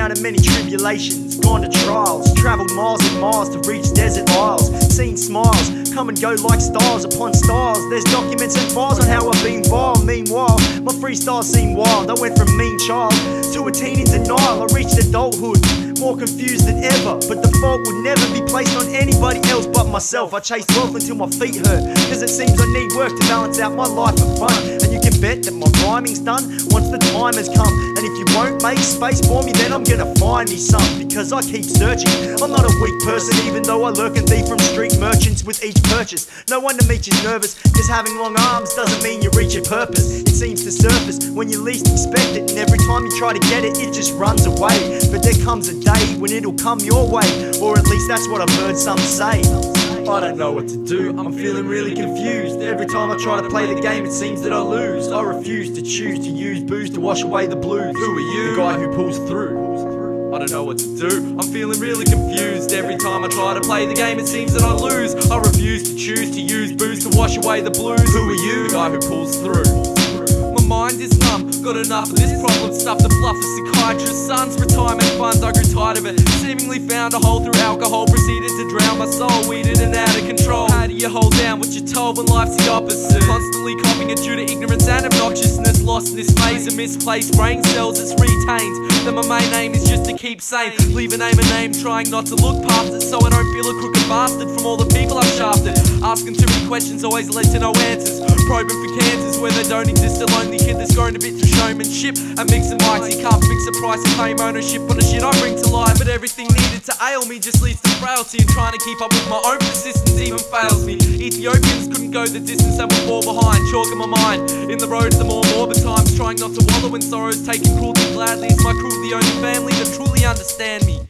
down in many tribulations, gone to trials, travelled miles and miles to reach desert isles, seen smiles come and go like stars upon stars. There's documents and files on how I've been vile. Meanwhile, my freestyles seem wild. I went from mean child to a teen in denial. I reached adulthood, more confused than ever, but the fault would never be placed on anybody else but myself. I chased wealth until my feet hurt, cause it seems I need work to balance out my life for fun. And you can bet that my rhyming's done once the time has come. And if you won't make space for me, then I'm gonna find me some, because I keep searching. I'm not a weak person, even though I lurk and thief from street merchants with each purchase. No wonder Meech is nervous, cause having long arms doesn't mean you reach your purpose. It seems to surface when you least expect it, and every time you try to get it, it just runs away. But there comes a day when it'll come your way, or at least that's what I've heard some say. I don't know what to do, I'm feeling really confused. Every time I try to play the game, it seems that I lose. I refuse to choose to use booze to wash away the blues. Who are you? The guy who pulls through. I don't know what to do, I'm feeling really confused. Every time I try to play the game, it seems that I lose. I refuse to choose to use booze to wash away the blues. Who are you? The guy who pulls through. My mind is numb, got enough of this problem stuff to fluff a psychiatrist's son's retirement funds. I grew tired of it, seemingly found a hole through alcohol, proceeded to drown my soul, weeded and out of control. How do you hold down what you're told when life's the opposite? Constantly copying it due to ignorance and obnoxiousness, lost in this maze of misplaced brain cells that's retained. Then my main aim is just to keep sane, leave a name, trying not to look past it, so I don't feel a crooked bastard from all the people I've shafted. Asking too many questions always led to no answers, probing for cancers where they don't exist. A lonely kid that's grown a bit through showmanship and mixing mics. He can't fix the price and claim ownership on the shit I bring to life, but everything needed to ail me just leads to frailty, and trying to keep up with my own persistence even fails me. Ethiopians couldn't go the distance and were fall behind, chalking my mind in the road of the more morbid times, trying not to wallow in sorrows, taking cruelty gladly. Is my crew the only family that truly understand me?